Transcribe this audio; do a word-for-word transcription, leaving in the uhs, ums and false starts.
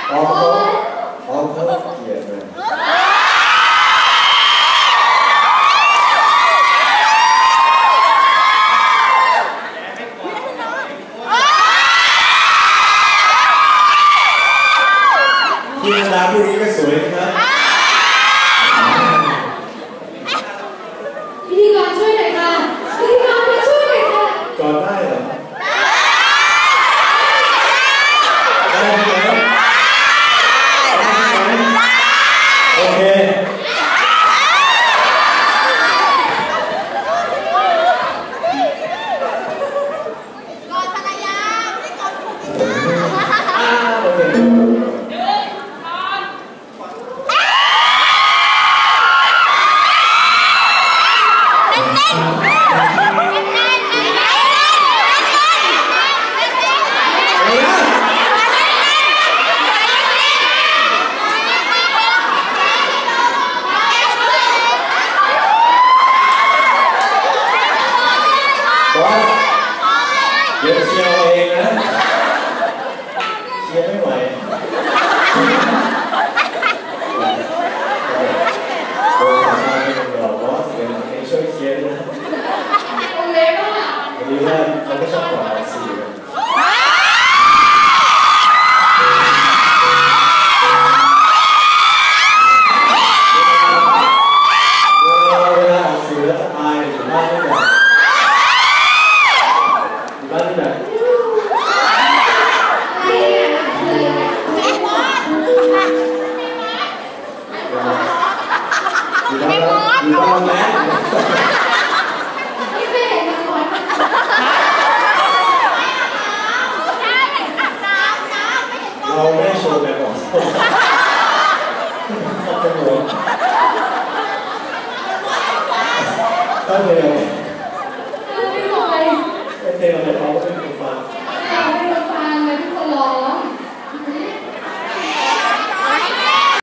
อ๋อเขาอ๋อเขาเกลียดเลยพี่นาดาผู้นี้ก็สวยนะครับพิธีกรช่วยหน่อยค่ะพิธีกรมาช่วยหน่อยค่ะกอดได้เหรอได้ไหมได้ไหมโอเคกอดภรรยาไม่กอดผู้หญิงอ่าโอเคเดี๋ยวเชียร์เองนะเชียร์ไม่ไหวโดนสามารถเป็นหล่อบอสเดี๋ยวให้ช่วยเชียร์ด้วยวันนี้ว่าเขาไม่ชอบกอดอาซีเลยเวลาอาซีแล้วจะอายอยู่บ้านไม่ได้บ้านที่ไหนอยู่บ้านอยู่บ้านแม่เราไม่โชว์แบบของสับจมูกก็เลยไม่เทเราเลย